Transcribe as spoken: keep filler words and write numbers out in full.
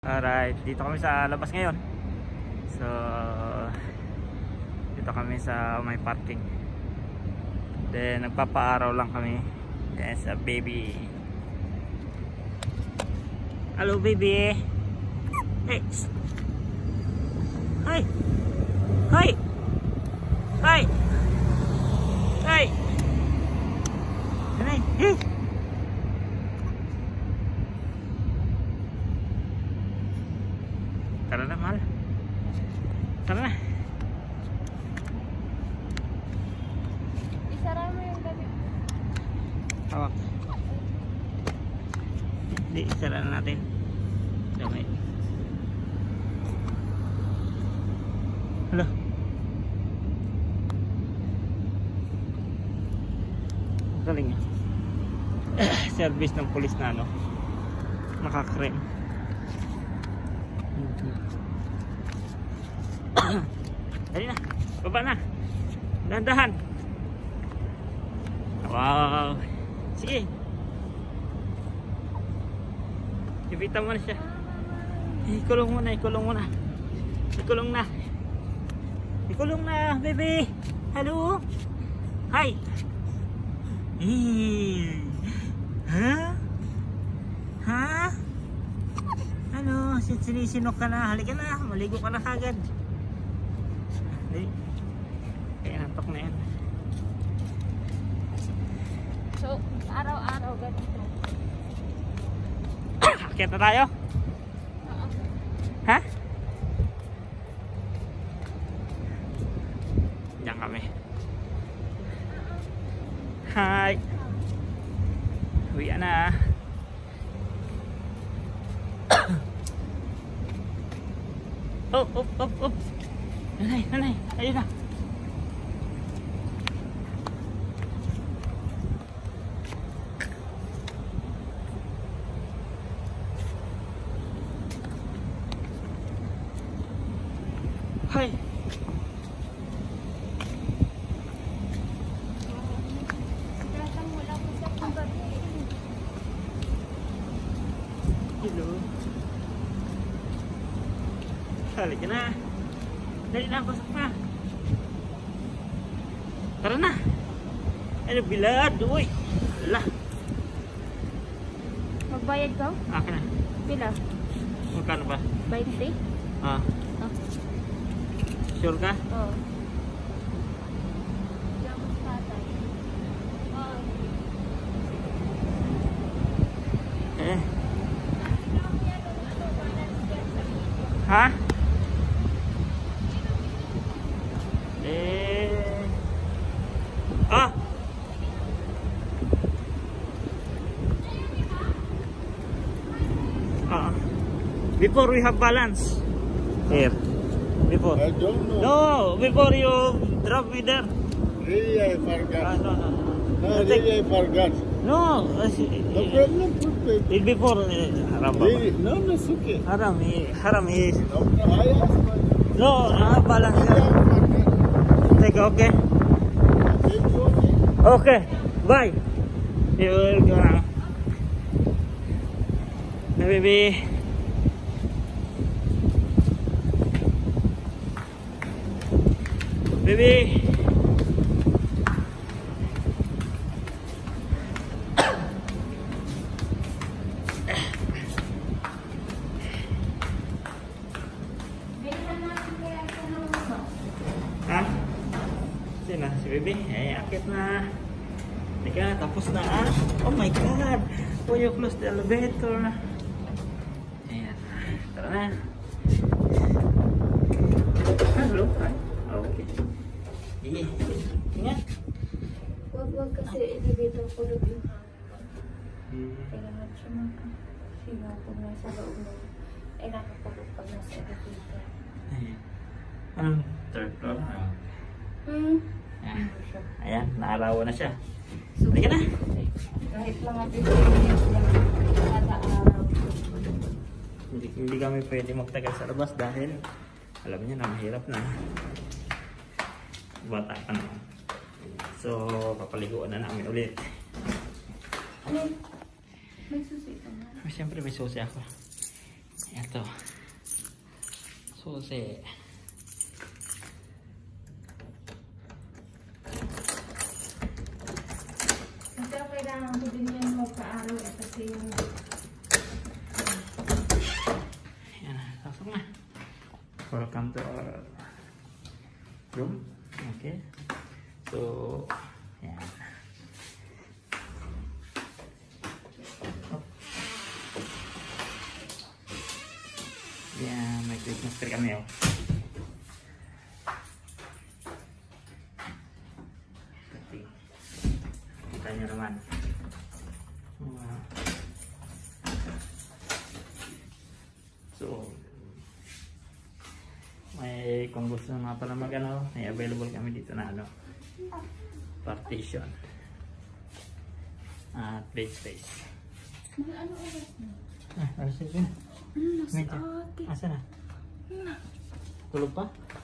Alright, dito kami sa labas ngayon. So, dito kami sa may parking. Then, nagpapaaraw lang kami. Yes, a baby. Hello, baby. Hey. Hi. Hi. Hi. Hi. Hi. Hey. Tara na, mahal. Tara na. Isara mo yung gabi. Hawak. Hindi, isara na natin. Damay. Hala. Ang galing niya. Service ng pulis na ano. Nakakrem. Dali na, baba na. Dahan-dahan. Wow. Sige. Ibita mo na siya. Ikulong mo na, ikulong mo na. Ikulong na. Ikulong na, baby. Hello. Hi. Eh. Ha? Ha? Ano, sinisinok ka na. Halika na, maligo ka na kagad. Hindi. Kaya natok na yan. So, araw-araw ganito. Akyat na tayo? Oo. Ha? Diyan kami. Hi. Uwi na. Oh, oh, oh, oh. Nanay, nanay, ayun na. Hi. Datang mula po sa pagbabi. Hello. Halika na. Dali na, pasok na. Tara na. Ano, bilad. Uy. Ala. Magbayad ka? Akin na. Pila? Magkano ba? twenty? Ah. Oh. Sure ka? Oo. Diyan sa tatay. Oo. Eh. Ha? Eh. Ah. Ah. Before we have balance. Here. Before. I don't know. No, before you drop me there. Really, I Ah, forgot. no, no. No, I think- really, I forgot. No, uh, No problem, put paper. eh, before eh, haram ba? Really? No, no, it's okay. Haram, eh, haram is No, no, I asked for no, ah, balance. I forgot. Take okay. They told me. Okay, bye. You will go now. Na baby. Baby. Ha? Sino? Si baby? Eh, akit na. Teka, tapos na ah. Oh my God. When you close the elevator. Ayan. Tara na. Hello. Hi. Okay. Sige. Ingat. Wag wag kasi elevator ko doon yung Hmm. kailangan siya maka. Sino kung nasa loob mo. Eh nakapagod pag nasa elevator. Ayan. Anong third floor? Ah. Hmm. Ayan. Ayan. Naarawan na siya. So, Halika na. kahit mga fifteen minutes lang kada araw. Hindi, hindi kami pwede magtagal sa labas dahil alam niya na mahirap na. Bata pa naman. So, papaliguan na namin ulit. Ano? May susi ka na. Oh, siyempre may susi ako. Ito. Susi. Kasi ang kailangan ko din yan magka-araw eh, kasi yung Ayan, pasok na. Welcome to our room. Okay. So, ayan. Oh. Ayan, may Christmas tree kami oh. Kita nyo naman. Wow. So, may kung gusto nga pala mag ano, may available kami dito na ano, partition at bed space. mga ano oras na. Ah, alas yun. Hmm, nasa Medyo. ate. Asa na? Tulog pa?